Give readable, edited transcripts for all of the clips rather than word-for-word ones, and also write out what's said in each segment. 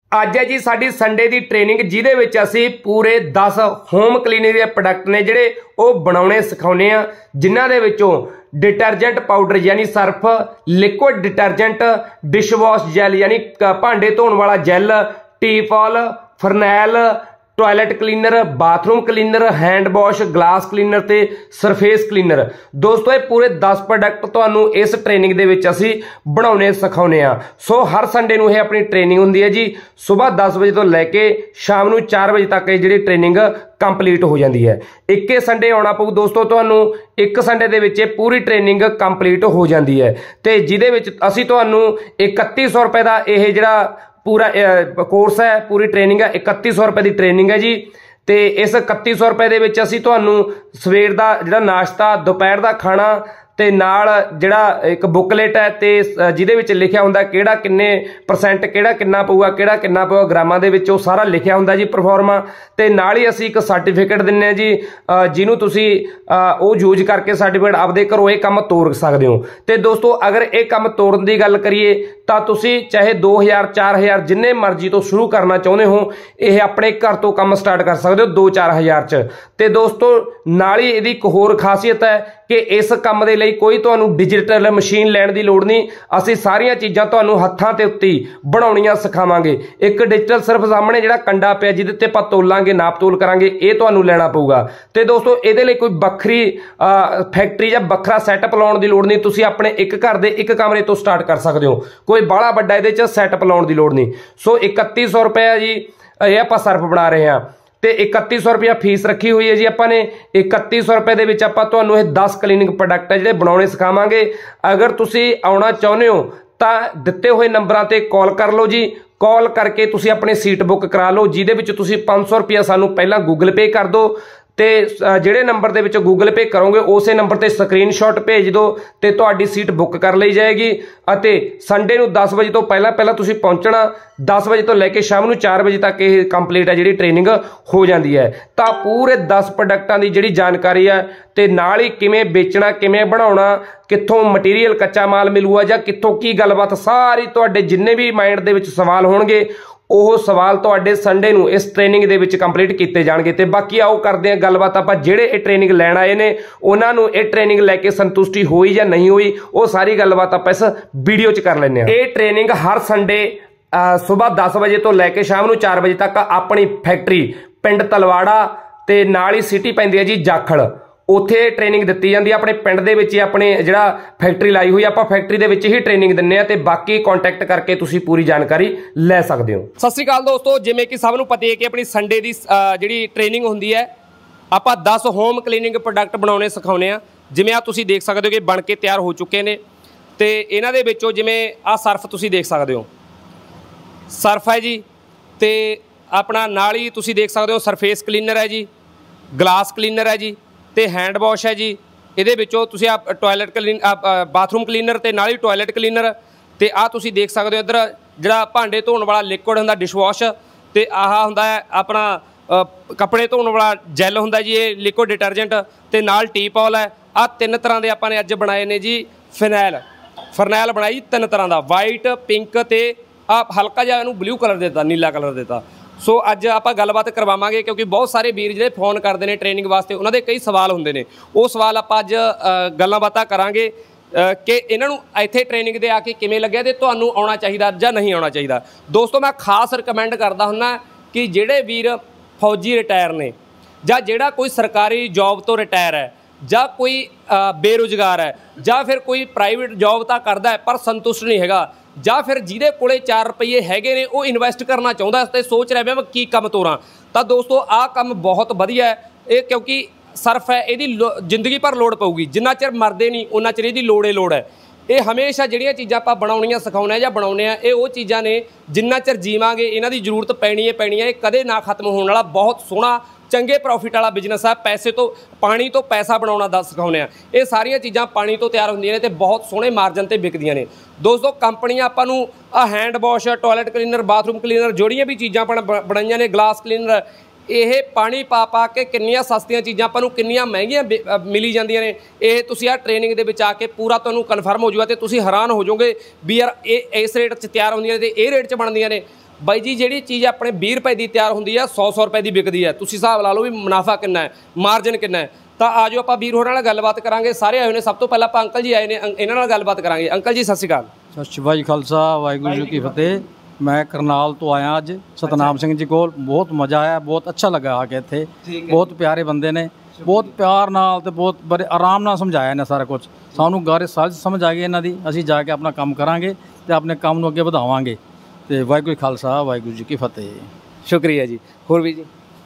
ਅੱਜ है जी साडी संडे की ट्रेनिंग जिहदे विच असीं पूरे 10 होम क्लीनिंग के प्रोडक्ट ने जिहड़े वो बनाने सिखाउने आ, जिन्हां दे विचों डिटर्जेंट पाउडर यानी Surf, liquid detergent, dishwash gel यानी भांडे धोने वाला gel, Teepol, phenyl, toilet cleaner, bathroom cleaner, hand wash, glass cleaner ते सरफेस क्लीनर। दोस्तों ये पूरे 10 प्रोडक्ट तुहानू इस ट्रेनिंग दे विच असीं बनाउने सिखाउने आ। सो हर संडे नूं ये अपनी ट्रेनिंग हुंदी है जी। सुबह 10 बजे तो लैके शाम नूं 4 बजे तक ये जिहड़ी ट्रेनिंग कंप्लीट हो जाती है। इक्के संडे आउणा पऊ दोस्तों तुहानू, एक संडे दे विच पूरी ट्रेनिंग कंप्लीट हो जाती है ते जिहदे विच असीं तुहानू 3100 रुपए दा इह जिहड़ा पूरा कोर्स है, पूरी ट्रेनिंग है, 3100 रुपए की ट्रेनिंग है जी। तो इस 3100 रुपए दे विच असीं तुहानू सवेर दा जिहड़ा नाश्ता, दोपहर दा खाना ते नाल जिहड़ा एक बुकलेट है ते जिहदे विच लिखिया हुंदा किहड़ा किन्ने परसेंट किहड़ा किन्ना पऊगा, किहड़ा किन्ना पऊगा ग्रामां दे विच, वो सारा लिखिया हुंदा जी परफॉर्मा। ते नाल ही असीं एक सर्टिफिकेट दिंने आ जी, जिहनूं तुसीं वो यूज करके सर्टिफिकेट आपदे घरों ये काम तोड़ सकदे हो। ते दोस्तों अगर ये काम तोड़न दी गल करिए तां तुसीं चाहे 2000 4000 जिन्ने मर्जी तो शुरू करना चाहुंदे हो, यह अपने घर तो काम स्टार्ट कर सकते हो 2-4 हज़ार च। ते दोस्तों नाल ही इहदी एक होर खासियत है कि इस काम दे लई कोई तुहानू डिजिटल मशीन लैण दी लोड़ नहीं। असीं सारियां चीज़ां तुहानू हत्थां ते उत्ते बनाउणियां सिखावांगे। एक डिजिटल सिर्फ सामने जिहड़ा कंडा पिया जिहदे ते आपां तोलांगे, नाप तोल करांगे, ये तुहानू लैणा पऊगा। ते दोस्तों इहदे लई कोई बखरी फैक्टरी जां बखरा सैटअप लाउण दी लोड़ नहीं। तुसीं अपने एक घर दे एक कमरे तो स्टार्ट कर सकदे हो, कोई बाहला वड्डा इहदे च सैटअप लाउण दी लोड़ नहीं। सो 3100 रुपया जी ये आपां सर्फ बना रहे हैं ते 3100 रुपया फीस रखी हुई है जी। आपां ने 3100 रुपए दे विच आपां तुहानू ये 10 क्लीनिंग प्रोडक्ट है जिहड़े बनाउणे सिखावांगे। अगर तुसीं आउणा चाहुंदे हो तां दित्ते हुए नंबरां ते कॉल कर लो जी। कॉल करके तुसीं अपनी सीट बुक करा लो, जिहदे विच तुसीं 500 रुपया सानू पहलां गूगल पे कर दो ते जिहड़े नंबर दे विच गूगल पे करोगे उसे नंबर ते स्क्रीनशॉट भेज दो ते तुहाडी सीट बुक कर लई जाएगी। अते संडे नूं 10 बजे तो पहला तुसीं पहुंचना। 10 बजे तो लैके शाम नूं 4 बजे तक ये कंप्लीट है जिहड़ी ट्रेनिंग हो जाती है। तां पूरे 10 प्रोडक्टां दी जिहड़ी जानकारी है ते नाल ही किवें बेचना, किवें बनाउणा, कित्थों मटीरियल कच्चा माल मिलूगा जां कित्थों की गलबात, सारी तुहाडे जिन्ने भी माइंड दे विच सवाल होणगे ਉਹ सवाल तुहाडे संडे नूं इस ट्रेनिंग दे विच कंप्लीट कीते जाणगे। ते बाकी आओ करदे हां गलबात आपां जिहड़े ये ट्रेनिंग लैण आए ने उन्हां नूं ये ट्रेनिंग लैके संतुष्टि होई जां नहीं होई, वो सारी गलबात आपां इस वीडियो च कर लैंदे हां। ये ट्रेनिंग हर संडे सुबह 10 बजे तो लैके शाम नूं 4 बजे तक अपनी फैक्टरी पिंड तलवाड़ा ते नाल ही सिटी पैंदी है जी जाखड़, उत्थे ट्रेनिंग दित्ती जाती है। अपने पिंड दे विच अपने जिहड़ा फैक्टरी लाई हुई आपां फैक्टरी दे विच ही ट्रेनिंग दिंने आ ते बाकी कॉन्टैक्ट करके तुसीं पूरी जानकारी लै सकदे हो। सत श्री अकाल दोस्तों, जिवें कि सब नूं पता है कि अपनी संडे की जिहड़ी ट्रेनिंग हुंदी है आपां 10 होम क्लीनिंग प्रोडक्ट बनाउणे सिखाउने आ। जिवें आ तुसीं देख सकदे हो कि बन के तैयार हो चुके ने ते इन्हां दे विचों जिवें आ सर्फ तुसीं देख सकदे हो, सर्फ है जी। ते अपना नाल ही तुसीं देख सकदे हो सरफेस क्लीनर है जी, ग्लास क्लीनर है जी ते हैंड वॉश है जी। इहदे विचों तुसीं आ टॉयलेट क्लीन बाथरूम क्लीनर ते नाल ही टॉयलेट क्लीनर ते आ तुसीं देख सकदे हो इधर जिहड़ा भांडे धोण वाला लिक्विड हुंदा डिशवॉश ते आह हुंदा है अपना कपड़े धोण वाला जैल हुंदा जी, ये लिक्विड डिटर्जेंट ते नाल टीपॉल है। आ 3 तरह के आपां ने अज बनाए ने जी। फरनैल बनाई 3 तरह का, वाइट, पिंक ते आ हल्का जिहा इहनूं ब्लू कलर देता, नीला कलर देता। सो अज आपां गलबात करवावांगे क्योंकि बहुत सारे वीर जिहड़े फोन करते हैं ट्रेनिंग वास्ते, उन्होंने कई सवाल होंदे ने, वो सवाल आपां अज गल्लां बातां करांगे कि इन्हां नूं इत्थे ट्रेनिंग दे आके किवें लग्गिया ते तुहानूं आउणा चाहीदा जां नहीं आउणा चाहीदा। दोस्तों मैं खास रिकमेंड करदा हुन्ना कि जिहड़े वीर फौजी रिटायर ने जां जिहड़ा कोई सरकारी जॉब तो रिटायर है जां कोई बेरोजगार है जां फिर कोई प्राइवेट जॉब तां करदा है पर संतुष्ट नहीं हैगा, जां फिर जिहदे कोले 4 रुपये हैगे ने वो इन्वैसट करना चाहुंदा ते सोच रहा मैं की काम तोरां, तां दोस्तों आ काम बहुत वधिया है ये, क्योंकि सर्फ है इहदी जिंदगी भर लोड़ पऊगी, जिन्ना चिर मरदे नहीं उन्ना चिर इहदी लोड़ ही लोड़ है। ये हमेशा जिहड़ियां चीज़ां आपां बनाउणियां सिखाउने जां बनाउने आ, ये वो चीज़ां ने जिन्ना चिर जीवांगे इन्हां दी जरूरत पैनी है पैनी है, ये कदे ना खत्म होने वाला बहुत सोहना चंगे प्रॉफिट वाला बिजनेस है। पैसे तो पानी तो पैसा बनाउणा दस सिखाउने आ, ये सारियां चीज़ां पानी तो तैयार होंदियां ने ते बहुत सोहणे मार्जन ते विकदियां ने। दोस्तों कंपनियां आपां नूं आ hand wash, toilet cleaner, bathroom cleaner जोड़ियां भी चीज़ां बनाईयां ने, ग्लास क्लीनर, ये पानी पा पा के किन्नियां सस्तियां चीज़ां आपां नूं किन्नियां महंगियां मिली जांदियां ने। ये तुसीं आ ट्रेनिंग दे विच आके पूरा तुहानूं कन्फर्म हो जाऊगा ते तुसीं हैरान हो जाओगे भी यार ये इस रेट च तैयार होंदियां ने ते ये रेट च बनदियां ने। ਬਾਈ ਜੀ ਜਿਹੜੀ ਚੀਜ਼ ਆਪਣੇ 20 ਰੁਪਏ ਦੀ ਤਿਆਰ ਹੁੰਦੀ ਆ 100 ਰੁਪਏ ਦੀ ਵਿਕਦੀ ਹੈ, ਤੁਸੀਂ ਹਿਸਾਬ ਲਾ ਲਓ ਵੀ ਮੁਨਾਫਾ ਕਿੰਨਾ ਹੈ, ਮਾਰਜਨ ਕਿੰਨਾ ਹੈ। ਤਾਂ ਆ ਜਾਓ ਆਪਾਂ ਵੀਰ ਹੋਰਾਂ ਨਾਲ ਗੱਲਬਾਤ ਕਰਾਂਗੇ। ਸਾਰੇ ਆਏ ਹੋਏ ਨੇ, ਸਭ ਤੋਂ ਪਹਿਲਾਂ ਆਪਾਂ ਅੰਕਲ ਜੀ ਆਏ ਨੇ, ਇਹਨਾਂ ਨਾਲ ਗੱਲਬਾਤ ਕਰਾਂਗੇ। ਅੰਕਲ ਜੀ ਸਤਿ ਸ਼੍ਰੀ ਅਕਾਲ। ਸਤਿ ਸ਼੍ਰੀ ਅਕਾਲ ਜੀ, ਖਾਲਸਾ ਵਾਹਿਗੁਰੂ ਜੀ ਕੀ ਫਤਿਹ। मैं करनाल तो आया अज सतनाम सिंह जी को, बहुत मज़ा आया, बहुत अच्छा लगा आके इत्थे। बहुत प्यारे बंदे ने, बहुत प्यार नाल ते बहुत बड़े आराम नाल समझाया ने सारा कुछ। सानू गारे सारी समझ आ गई इन्हां दी, असीं जाके अपना काम करांगे ते अपने काम नूं अगे वधावांगे। ते वाहिगुरू जी खालसा वाहिगुरू जी की फतेह। शुक्रिया जी। होर भी जी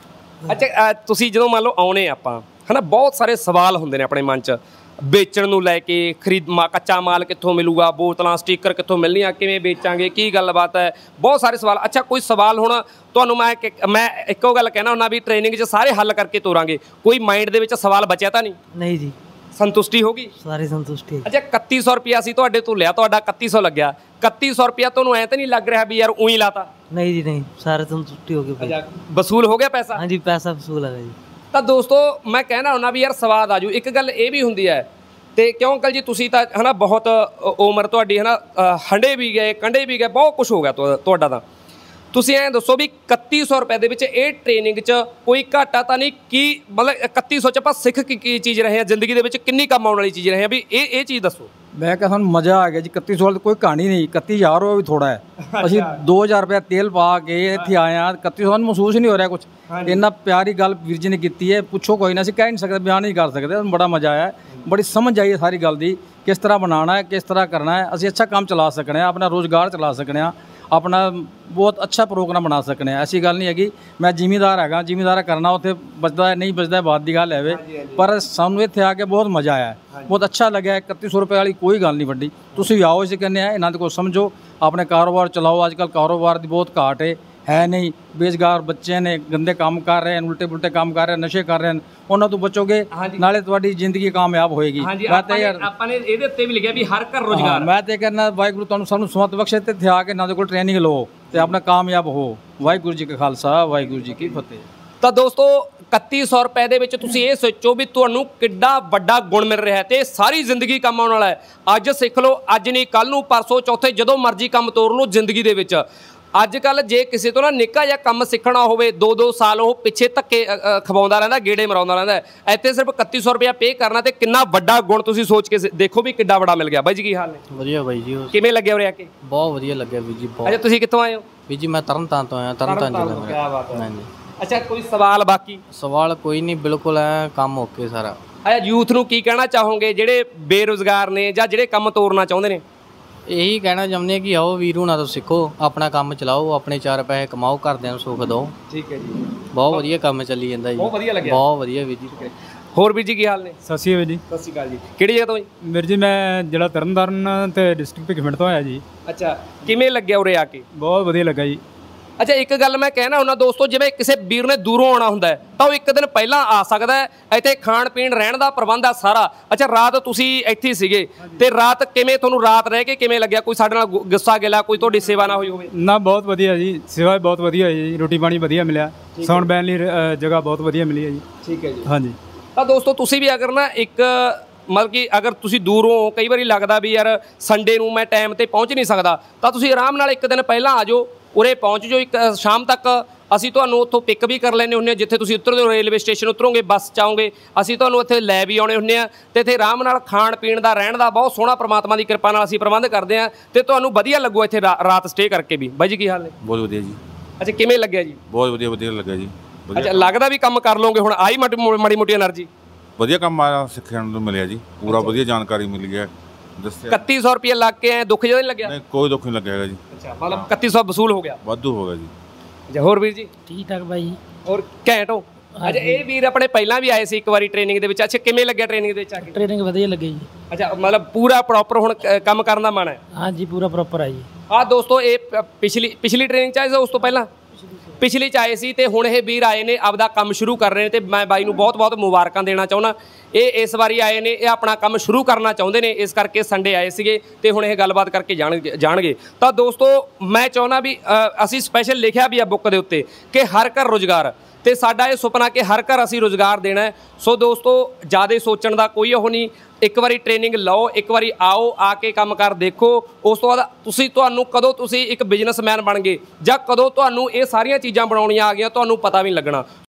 अच्छा तुसीं जदों मान लो आउणे आपां है ना, बहुत सारे सवाल हुंदे ने अपने मन च बेचण नूं लैके, कच्चा माल कित्थों मिलूगा, बोतलां स्टिकर कित्थों मिलणीਆਂ, किवें बेचांगे, की गलबात है, बहुत सारे सवाल। अच्छा कोई सवाल हुण तुहानूं मैं इक्को गल कहना हुंदा भी ट्रेनिंग 'ਚ ਸਾਰੇ हल करके ਤੋਰਾਂਗੇ, कोई माइंड ਦੇ ਵਿੱਚ सवाल बचिਆ ਤਾਂ नहीं जी, संतुष्टि होगी सारी संतुष्टि। अच्छा 3100 रुपया ਅਸੀਂ ਤੁਹਾਡੇ ਤੋਂ ਲਿਆ, ਤੁਹਾਡਾ 3100 ਲੱਗਿਆ, 3100 रुपया ਤੁਹਾਨੂੰ ਐ ਤਾਂ नहीं लग रहा भी यार ਉਹੀ ਲਾਤਾ? नहीं जी नहीं, सारे संतुष्टि हो गई। वसूल हो गया पैसा? हाँ जी, पैसा वसूल है जी। ਤਾਂ ਦੋਸਤੋ ਮੈਂ ਕਹਿਣਾ ਹੁੰਦਾ ਵੀ ਯਾਰ ਸਵਾਦ ਆਜੂ। ਇੱਕ ਗੱਲ ਇਹ ਵੀ ਹੁੰਦੀ ਹੈ ਤੇ ਕਿਉਂ ਅੰਕਲ ਜੀ ਤੁਸੀਂ ਤਾਂ ਹੈ ਨਾ ਬਹੁਤ ਉਮਰ ਤੁਹਾਡੀ ਹੈ ਨਾ, ਹੰਡੇ ਵੀ ਗਏ, ਕੰਢੇ ਵੀ ਗਏ, ਬਹੁਤ ਕੁਝ ਹੋ ਗਿਆ ਤੁਹਾਡਾ। ਤਾਂ ਤੁਸੀਂ ਐਂ ਦੱਸੋ ਵੀ 3100 ਰੁਪਏ ਦੇ ਵਿੱਚ ਇਹ ਟ੍ਰੇਨਿੰਗ 'ਚ ਕੋਈ ਘਾਟਾ ਤਾਂ ਨਹੀਂ? ਕੀ ਮਤਲਬ 3100 'ਚ ਆਪਾਂ ਸਿੱਖ ਕੀ ਚੀਜ਼ ਰਹੇ ਹਾਂ, ਜ਼ਿੰਦਗੀ ਦੇ ਵਿੱਚ ਕਿੰਨੀ ਕੰਮ ਆਉਣ ਵਾਲੀ ਚੀਜ਼ ਰਹੇ ਹਾਂ, ਵੀ ਇਹ ਚੀਜ਼ ਦੱਸੋ। मैं कहा ਸਾਨੂੰ मज़ा आ गया जी। 3100 वाली कोई कहानी नहीं, 31,000 वो भी थोड़ा है। ਅਸੀਂ 2000 रुपया तेल पा के ਇੱਥੇ ਆਏ ਹਾਂ, 3100 ਮਹਿਸੂਸ ਨਹੀਂ ਹੋ ਰਿਹਾ ਕੁਛ। ਇੰਨਾ ਪਿਆਰੀ ਗੱਲ ਵੀਰ ਜੀ ਨੇ ਕੀਤੀ ਹੈ, ਪੁੱਛੋ ਕੋਈ ਨਾ, ਅਸੀਂ ਕਹਿ ਨਹੀਂ ਸਕਦੇ, ਬਿਆਨ ਨਹੀਂ ਕਰ ਸਕਦੇ। ਬੜਾ ਮਜ਼ਾ ਆਇਆ, ਬੜੀ ਸਮਝ ਆਈ ਸਾਰੀ ਗੱਲ ਦੀ, ਕਿਸ ਤਰ੍ਹਾਂ ਬਣਾਉਣਾ ਹੈ, ਕਿਸ ਤਰ੍ਹਾਂ ਕਰਨਾ ਹੈ। ਅਸੀਂ ਅੱਛਾ ਕੰਮ ਚਲਾ ਸਕਣੇ ਆ, ਆਪਣਾ ਰੋਜ਼ਗਾਰ ਚਲਾ ਸਕਣੇ ਆ, ਆਪਣਾ ਬਹੁਤ ਅੱਛਾ ਪ੍ਰੋਗਰਾਮ ਬਣਾ ਸਕਣੇ ਆ। ਐਸੀ ਗੱਲ ਨਹੀਂ ਹੈਗੀ ਮੈਂ ਜ਼ਿਮੀਂਦਾਰ ਹੈਗਾ, ਜ਼ਿਮੀਂਦਾਰ ਕਰਨਾ ਉੱਥੇ ਬਚਦਾ ਨਹੀਂ ਬਚਦਾ ਬਾਤ ਦੀ ਗੱਲ ਹੈ। ਪਰ ਸਾਨੂੰ ਇੱਥੇ ਆ ਕੇ ਬਹੁਤ ਮਜ਼ਾ ਆਇਆ, ਬਹੁਤ ਅੱਛਾ ਲੱਗਿਆ। 3100 ਰੁਪਏ ਵਾਲੀ ਕੋਈ ਗੱਲ ਨਹੀਂ ਵੱਡੀ। ਤੁਸੀਂ ਵੀ ਆਓ, ਅਸੀਂ ਕਹਿੰਦੇ ਆ ਇਹਨਾਂ ਦੇ ਕੋਲ ਸਮਝੋ, ਆਪਣੇ ਕਾਰੋਬਾਰ ਚਲਾਓ। ਅੱਜ ਕੱਲ੍ਹ ਕਾਰੋਬਾਰ ਦੀ ਬਹੁਤ ਘਾਟ ਹੈ ਨਹੀਂ। ਬੇਰੁਜ਼ਗਾਰ ਬੱਚੇ ਨੇ, ਗੰਦੇ ਕੰਮ ਕਰ ਰਹੇ ਹਨ, ਉਲਟੇ ਪੁਲਟੇ ਕੰਮ ਕਰ ਰਹੇ ਹਨ, ਨਸ਼ੇ ਕਰ ਰਹੇ ਹਨ, ਉਹਨਾਂ ਤੋਂ ਬਚੋਗੇ ਨਾਲੇ ਤੁਹਾਡੀ ਜ਼ਿੰਦਗੀ ਕਾਮਯਾਬ ਹੋਏਗੀ। ਮੈਂ ਤਾਂ ਯਾਰ ਆਪਾਂ ਨੇ ਇਹਦੇ ਉੱਤੇ ਵੀ ਲਿਖਿਆ ਵੀ ਹਰ ਘਰ ਰੋਜ਼ਗਾਰ। ਮੈਂ ਤੇ ਕਹਿੰਦਾ ਵਾਹਿਗੁਰੂ ਤੁਹਾਨੂੰ ਸਾਨੂੰ ਸਮਤ ਬਖਸ਼ੇ ਤੇ ਇੱਥੇ ਆ ਕੇ ਇਹਨਾਂ ਦੇ ਕੋਲ ਟ੍ਰੇਨਿੰਗ ਲਓ ਤੇ ਆਪਣਾ ਕਾਮਯਾਬ ਹੋ। ਵਾਹਿਗੁਰੂ ਜੀ ਕਾ ਖਾਲਸਾ ਵਾਹਿਗੁਰੂ ਜੀ ਕੀ ਫਤਿਹ। ਤਾਂ ਦੋਸਤੋ 3100 ਰੁਪਏ ਦੇ ਵਿੱਚ ਤੁਸੀਂ ਇਹ ਸੋਚੋ ਵੀ ਤੁਹਾਨੂੰ ਕਿੱਡਾ ਵੱਡਾ ਗੁਣ ਮਿਲ ਰਿਹਾ ਹੈ ਤੇ ਸਾਰੀ ਜ਼ਿੰਦਗੀ ਕੰਮ ਆਉਣ ਵਾਲਾ ਹੈ। ਅੱਜ ਸਿੱਖ ਲਓ, ਅੱਜ ਨਹੀਂ ਕੱਲ੍ਹ ਨੂੰ, ਪਰਸੋਂ ਚੌਥੇ, ਜਦੋਂ ਮਰਜ਼ੀ ਕੰਮ ਤੋਰ ਲਓ ਜ਼ਿੰਦਗੀ ਦੇ ਵਿੱਚ। ਅੱਜ ਕੱਲ੍ਹ ਜੇ ਕਿਸੇ ਤੋਂ ਨਾ ਨਿੱਕਾ ਜਿਹਾ ਕੰਮ ਸਿੱਖਣਾ ਹੋਵੇ 2-2 ਸਾਲ ਉਹ ਪਿੱਛੇ ਧੱਕੇ ਖਵਾਉਂਦਾ ਰਹਿੰਦਾ, ਗੇੜੇ ਮਰਾਉਂਦਾ ਰਹਿੰਦਾ। ਇੱਥੇ ਸਿਰਫ 3100 ਰੁਪਇਆ ਪੇ ਕਰਨਾ ਤੇ ਕਿੰਨਾ ਵੱਡਾ ਗੁਣ ਤੁਸੀਂ ਸੋਚ ਕੇ ਦੇਖੋ ਵੀ ਕਿੱਡਾ ਵੱਡਾ ਮਿਲ ਗਿਆ। ਬਾਈ ਜੀ ਕੀ ਹਾਲ ਨੇ? ਵਧੀਆ ਬਾਈ ਜੀ। ਕਿਵੇਂ ਲੱਗਿਆ ਉਰੇ ਆ ਕੇ? ਬਹੁਤ ਵਧੀਆ ਲੱਗਿਆ ਵੀਰ ਜੀ, ਬਹੁਤ। ਅੱਛਾ ਤੁਸੀਂ ਕਿੱਥੋਂ ਆਏ ਹੋ? ਵੀਰ ਜੀ ਮੈਂ ਤਰਨਤਾਰਨ ਤੋਂ ਆਇਆ, ਤਰਨਤਾਰਨ ਜ਼ਿਲ੍ਹਾ ਮੇਰਾ। ਕੀ ਬਾਤ ਹੈ। ਹਾਂਜੀ। ਅੱਛਾ ਕੋਈ ਸਵਾਲ ਬਾਕੀ? ਸਵਾਲ ਕੋਈ ਨਹੀਂ, ਬਿਲਕੁਲ ਐ ਕੰਮ ਓਕੇ ਸਾਰਾ। ਅੱਛਾ ਯੂਥ ਨੂੰ ਕੀ ਕਹਿਣਾ ਚਾਹੋਗੇ ਜਿਹੜੇ ਬੇਰੁਜ਼ਗਾਰ ਨੇ ਜਾਂ ਜਿਹੜੇ ਕੰਮ ਤੋਰਨਾ ਚਾਹੁੰਦੇ ਨੇ? ਇਹੀ ਕਹਿਣਾ ਚਾਹੁੰਦੇ ਕਿ ਆਓ ਵੀਰ ਹੁਣਾਂ ਤੋਂ ਸਿੱਖੋ, ਆਪਣਾ ਕੰਮ ਚਲਾਓ, ਆਪਣੇ 4 ਪੈਸੇ ਕਮਾਓ, ਘਰਦਿਆਂ ਨੂੰ ਸੁੱਖ ਦਿਓ। ਠੀਕ ਹੈ ਜੀ, ਬਹੁਤ ਵਧੀਆ ਕੰਮ ਚੱਲੀ ਜਾਂਦਾ ਜੀ, ਬਹੁਤ ਵਧੀਆ ਲੱਗਿਆ, ਬਹੁਤ ਵਧੀਆ ਵੀਰ ਜੀ। ਹੋਰ ਵੀਰ ਜੀ ਕੀ ਹਾਲ ਨੇ? ਸਤਿ ਸ਼੍ਰੀ ਅਕਾਲ ਜੀ। ਸਤਿ ਸ਼੍ਰੀ ਅਕਾਲ ਜੀ। ਕਿਹੜੀ ਜਗ੍ਹਾ ਤੋਂ ਜੀ? ਵੀਰ ਜੀ ਮੈਂ ਜਿਹੜਾ ਤਰਨਤਾਰਨ ਤੇ ਡਿਸਟ੍ਰਿਕਟ ਭਿੱਖੀਵਿੰਡ ਤੋਂ ਆਇਆ ਜੀ। ਅੱਛਾ ਕਿਵੇਂ ਲੱਗਿਆ ਉਰੇ ਆ ਕੇ? ਬਹੁਤ ਵਧੀਆ ਲੱਗਾ ਜੀ। ਅੱਛਾ ਇੱਕ ਗੱਲ ਮੈਂ ਕਹਿਣਾ ਹੁੰਦਾ ਦੋਸਤੋ, ਜਿਵੇਂ ਕਿਸੇ ਵੀਰ ਨੇ ਦੂਰੋਂ ਆਉਣਾ ਹੁੰਦਾ ਹੈ ਤਾਂ ਉਹ ਇੱਕ ਦਿਨ ਪਹਿਲਾਂ ਆ ਸਕਦਾ ਹੈ। ਇੱਥੇ ਖਾਣ ਪੀਣ ਰਹਿਣ ਦਾ ਪ੍ਰਬੰਧ ਆ ਸਾਰਾ। ਅੱਛਾ ਰਾਤ ਤੁਸੀਂ ਇੱਥੇ ਹੀ ਸੀਗੇ ਤੇ ਰਾਤ ਕਿਵੇਂ ਤੁਹਾਨੂੰ ਰਾਤ ਰਹਿ ਕੇ ਕਿਵੇਂ ਲੱਗਿਆ? ਕੋਈ ਸਾਡੇ ਨਾਲ ਗੁੱਸਾ ਗਿਲਾ, ਕੋਈ ਤੁਹਾਡੀ ਸੇਵਾ ਨਾ ਹੋਈ ਹੋਵੇ? ਨਾ ਬਹੁਤ ਵਧੀਆ ਜੀ, ਸੇਵਾ ਬਹੁਤ ਵਧੀਆ ਹੋਈ ਜੀ, ਰੋਟੀ ਪਾਣੀ ਵਧੀਆ ਮਿਲਿਆ, ਸੌਣ ਬਹਿਣ ਲਈ ਜਗ੍ਹਾ ਬਹੁਤ ਵਧੀਆ ਮਿਲੀ ਹੈ ਜੀ। ਠੀਕ ਹੈ ਜੀ। ਹਾਂਜੀ। ਤਾਂ ਦੋਸਤੋ ਤੁਸੀਂ ਵੀ ਅਗਰ ਨਾ ਇੱਕ ਮਤਲਬ ਕਿ ਅਗਰ ਤੁਸੀਂ ਦੂਰੋਂ ਕਈ ਵਾਰੀ ਲੱਗਦਾ ਵੀ ਯਾਰ ਸੰਡੇ ਨੂੰ ਮੈਂ ਟਾਈਮ 'ਤੇ ਪਹੁੰਚ ਨਹੀਂ ਸਕਦਾ, ਤਾਂ ਤੁਸੀਂ ਆਰਾਮ ਨਾਲ ਇੱਕ ਦਿਨ ਪਹਿਲਾਂ ਆ ਜਾਓ, ਉਰੇ ਪਹੁੰਚ ਜਾਓ। ਇੱਕ ਸ਼ਾਮ ਤੱਕ ਅਸੀਂ ਤੁਹਾਨੂੰ ਉੱਥੋਂ ਪਿਕ ਵੀ ਕਰ ਲੈਂਦੇ ਹੁੰਦੇ ਹਾਂ। ਜਿੱਥੇ ਤੁਸੀਂ ਉਤਰਦੇ ਹੋ ਰੇਲਵੇ ਸਟੇਸ਼ਨ ਉਤਰੋਗੇ, ਬੱਸ 'ਚ ਆਓਗੇ, ਅਸੀਂ ਤੁਹਾਨੂੰ ਇੱਥੇ ਲੈ ਵੀ ਆਉਣੇ ਹੁੰਦੇ ਹਾਂ ਅਤੇ ਇੱਥੇ ਆਰਾਮ ਨਾਲ ਖਾਣ ਪੀਣ ਦਾ, ਰਹਿਣ ਦਾ ਬਹੁਤ ਸੋਹਣਾ ਪ੍ਰਮਾਤਮਾ ਦੀ ਕਿਰਪਾ ਨਾਲ ਅਸੀਂ ਪ੍ਰਬੰਧ ਕਰਦੇ ਹਾਂ ਅਤੇ ਤੁਹਾਨੂੰ ਵਧੀਆ ਲੱਗੂ ਇੱਥੇ ਰਾਤ ਸਟੇ ਕਰਕੇ ਵੀ। ਬਾਈ ਜੀ ਕੀ ਹਾਲ ਨੇ? ਬਹੁਤ ਵਧੀਆ ਜੀ। ਅੱਛਾ ਕਿਵੇਂ ਲੱਗਿਆ ਜੀ? ਬਹੁਤ ਵਧੀਆ ਲੱਗਾ ਜੀ। ਅੱਛਾ ਲੱਗਦਾ ਵੀ ਕੰਮ ਕਰ ਲਓਗੇ ਹੁਣ? ਆਈ ਮਾੜੀ ਮੋਟੀ ਐਨਰਜੀ? ਵਧੀਆ ਕੰਮ ਆਇਆ, ਸਿੱਖਣ ਨੂੰ ਮਿਲਿਆ ਜੀ, ਪੂਰਾ ਵਧੀਆ ਜਾਣਕਾਰੀ ਮਿਲੀ ਹੈ। ਦੱਸਿਆ 3100 ਰੁਪਏ ਲੱਗ ਕੇ ਆਏ, ਦੁੱਖ ਜਿਹਾ ਨਹੀਂ ਲੱਗਿਆ? ਨਹੀਂ ਕੋਈ ਦੁੱਖ ਨਹੀਂ ਲੱਗਿਆ ਜੀ। ਅੱਛਾ ਮਤਲਬ 3100 ਵਸੂਲ ਹੋ ਗਿਆ? ਵਾਧੂ ਹੋ ਗਿਆ ਜੀ। ਅੱਛਾ ਹੋਰ ਵੀਰ ਜੀ? ਠੀਕ ਠਾਕ ਬਾਈ। ਹੋਰ ਘੈਂਟ ਹੋ? ਅੱਛਾ ਇਹ ਵੀਰ ਆਪਣੇ ਪਹਿਲਾਂ ਵੀ ਆਏ ਸੀ ਇੱਕ ਵਾਰੀ ਟ੍ਰੇਨਿੰਗ ਦੇ ਵਿੱਚ। ਅੱਛਾ ਕਿਵੇਂ ਲੱਗਿਆ ਟ੍ਰੇਨਿੰਗ ਦੇ ਵਿੱਚ ਆ ਕੇ? ਟ੍ਰੇਨਿੰਗ ਵਧੀਆ ਲੱਗੀ ਜੀ। ਅੱਛਾ ਮਤਲਬ ਪੂਰਾ ਪ੍ਰੋਪਰ ਹੁਣ ਕੰਮ ਕਰਨ ਦਾ ਮਨ ਹੈ? ਹਾਂਜੀ ਪੂਰਾ ਪ੍ਰੋਪਰ ਆ ਜੀ। ਆਹ ਦੋਸਤੋ ਇਹ ਪਿਛਲੀ ਟ੍ਰੇਨਿੰਗ ਚ ਆਏ ਸੀ ਉਸ ਤੋਂ ਪਹਿਲਾਂ? ਪਿਛਲੀ 'ਚ ਆਏ ਸੀ ਤੇ ਹੁਣ ਇਹ ਵੀਰ ਆਏ ਨੇ ਆਪਦਾ ਕੰਮ ਸ਼ੁਰੂ ਕਰ ਰਹੇ ਨੇ ਤੇ ਮੈਂ ਬਾਈ ਨੂੰ ਬਹੁਤ-ਬਹੁਤ ਮੁਬਾਰਕਾਂ ਦੇਣਾ ਚਾਹੁੰਦਾ। ਇਹ ਇਸ ਵਾਰੀ ਆਏ ਨੇ, ਇਹ ਆਪਣਾ ਕੰਮ ਸ਼ੁਰੂ ਕਰਨਾ ਚਾਹੁੰਦੇ ਨੇ, ਇਸ ਕਰਕੇ ਸੰਡੇ ਆਏ ਸੀਗੇ ਤੇ ਹੁਣ ਇਹ ਗੱਲਬਾਤ ਕਰਕੇ ਜਾਣਗੇ। ਤਾਂ ਦੋਸਤੋ ਮੈਂ ਚਾਹੁੰਦਾ ਵੀ ਅਸੀਂ ਸਪੈਸ਼ਲ ਲਿਖਿਆ ਵੀ ਆ ਬੁੱਕ ਦੇ ਉੱਤੇ ਕਿ ਹਰ ਘਰ ਰੁਜ਼ਗਾਰ, ਤੇ ਸਾਡਾ ਇਹ ਸੁਪਨਾ ਕਿ ਹਰ ਘਰ ਅਸੀਂ ਰੁਜ਼ਗਾਰ ਦੇਣਾ ਹੈ। ਸੋ ਦੋਸਤੋ ਜ਼ਿਆਦਾ ਸੋਚਣ ਦਾ ਕੋਈ ਉਹ ਨਹੀਂ, ਇੱਕ ਵਾਰੀ ਟ੍ਰੇਨਿੰਗ ਲਓ, ਇੱਕ ਵਾਰੀ ਆਓ, ਆ ਕੇ ਕੰਮ ਕਰ ਦੇਖੋ, ਉਸ ਤੋਂ ਬਾਅਦ ਤੁਹਾਨੂੰ ਕਦੋਂ ਤੁਸੀਂ ਇੱਕ ਬਿਜ਼ਨਸਮੈਨ ਬਣ ਗਏ ਜਾਂ ਕਦੋਂ ਤੁਹਾਨੂੰ ਇਹ ਸਾਰੀਆਂ ਚੀਜ਼ਾਂ ਬਣਾਉਣੀਆਂ ਆ ਗਈਆਂ ਤੁਹਾਨੂੰ ਪਤਾ ਵੀ ਨਹੀਂ ਲੱਗਣਾ।